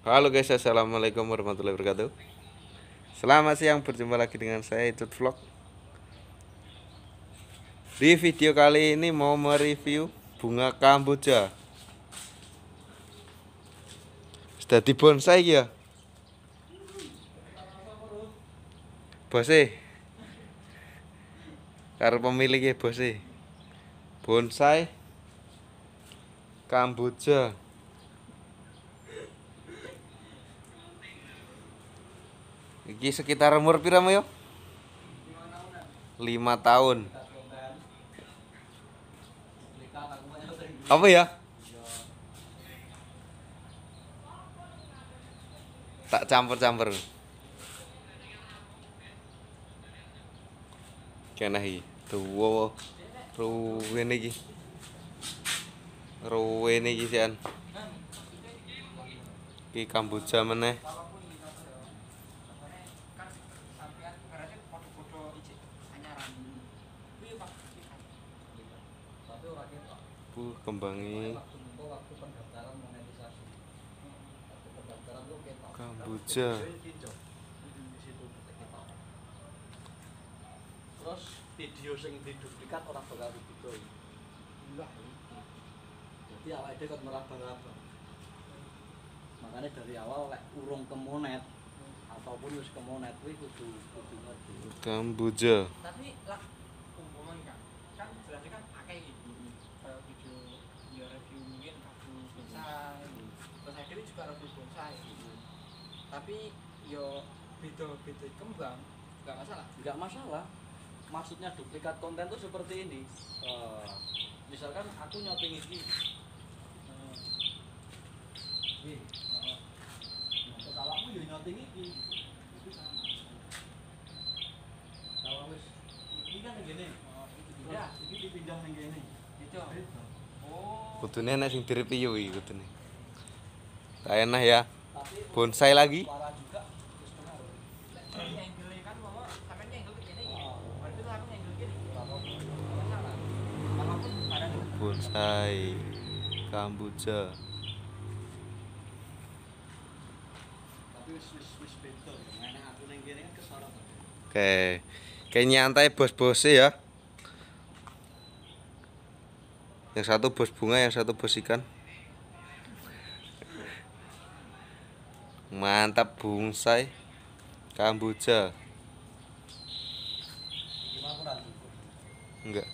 Halo guys, assalamualaikum warahmatullahi wabarakatuh. Selamat siang, berjumpa lagi dengan saya Icut Vlog. Di video kali ini mau mereview bunga kamboja. Sudah di bonsai ya, bose. Karo pemiliknya bose. Bonsai kamboja. Iki sekitar umur piramu yo? 5 tahun. Apa ya? Tak campur-campur. Kena iki. Tuwa. Ruwene iki. Ruwene iki sian. Iki kamboja meneh. Kembangi kamboja. Terus video sing diduplikat orang bakal video. Jadi awake dhewe kok meraba-raba. Makanya dari awal lek urung kemonet ataupun wis kemonet kuwi kudu ngerti. Kamboja. Tapi lah umpamanya kan jelasnya kan akeh iki. Kayak video review mungkin aku bonsai. Terus saya dewe juga review bonsai. Tapi yo beda-beda kembang enggak masalah. Enggak masalah. Maksudnya duplikat konten tuh seperti ini. Misalkan aku nyotting iki. Terus awakmu yo nyotting iki. Itu sama. Kalau wis iki kan ngene. Ya, iki dipindah ning kene. Gitu. Oh. Kudune nek sing direview iki kudune. Tak enak ya. Tapi Bonsai lagi. suara juga terus pengaruh. Lek angle kan mau sampean angle ke kene iki. Oh. Berarti tuh aku angle kene. Kalau Masalah. Apapun pada Bonsai kamboja. tapi wis beda ya. Nek aku ning kene kan kesorot. Oke. Kayak nyantai bos-bosnya ya. Yang satu bos bunga, yang satu bos ikan. Mantap bonsai kamboja. Gimana kurang cukup? Enggak.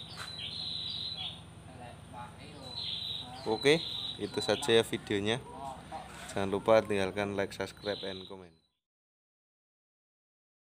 lek pakai yo. Oke, itu saja ya videonya. Jangan lupa tinggalkan like, subscribe, and comment.